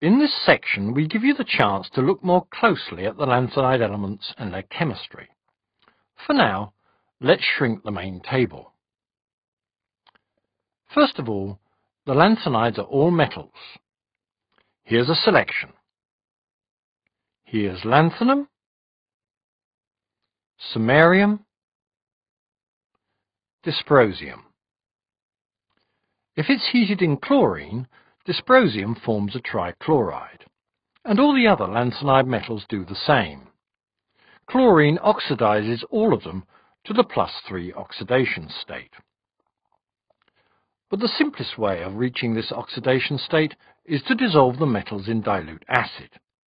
In this section, we give you the chance to look more closely at the lanthanide elements and their chemistry. For now, let's shrink the main table. First of all, the lanthanides are all metals. Here's a selection. Here's lanthanum, samarium, dysprosium. If it's heated in chlorine, dysprosium forms a trichloride, and all the other lanthanide metals do the same. Chlorine oxidizes all of them to the +3 oxidation state. But the simplest way of reaching this oxidation state is to dissolve the metals in dilute acid.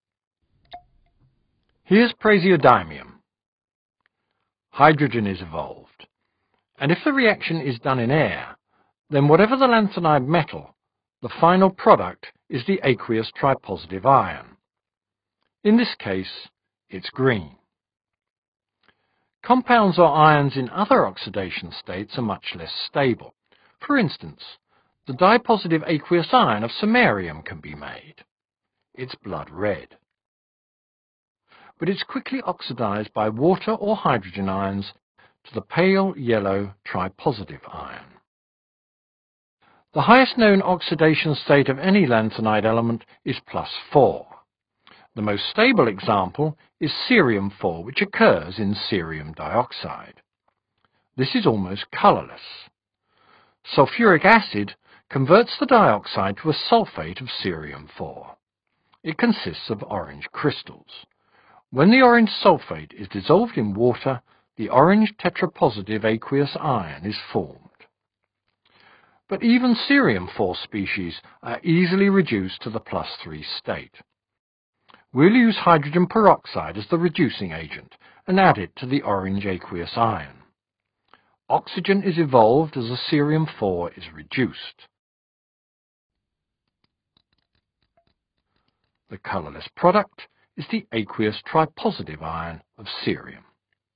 Here's praseodymium. Hydrogen is evolved, and if the reaction is done in air, then whatever the lanthanide metal, the final product is the aqueous tripositive ion. In this case, it's green. Compounds or ions in other oxidation states are much less stable. For instance, the dipositive aqueous ion of samarium can be made. It's blood red. But it's quickly oxidized by water or hydrogen ions to the pale yellow tripositive ion. The highest known oxidation state of any lanthanide element is +4. The most stable example is cerium-4, which occurs in cerium dioxide. This is almost colorless. Sulfuric acid converts the dioxide to a sulfate of cerium-4. It consists of orange crystals. When the orange sulfate is dissolved in water, the orange tetrapositive aqueous ion is formed. But even cerium-4 species are easily reduced to the +3 state. We'll use hydrogen peroxide as the reducing agent and add it to the orange aqueous ion. Oxygen is evolved as the cerium-4 is reduced. The colorless product is the aqueous tripositive ion of cerium.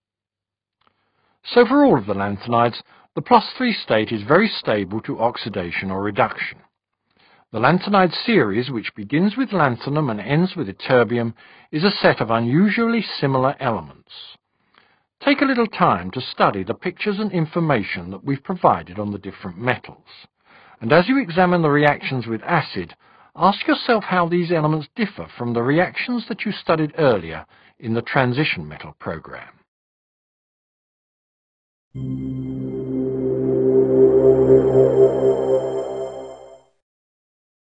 So for all of the lanthanides, the +3 state is very stable to oxidation or reduction. The lanthanide series, which begins with lanthanum and ends with ytterbium, is a set of unusually similar elements. Take a little time to study the pictures and information that we've provided on the different metals. And as you examine the reactions with acid, ask yourself how these elements differ from the reactions that you studied earlier in the transition metal program.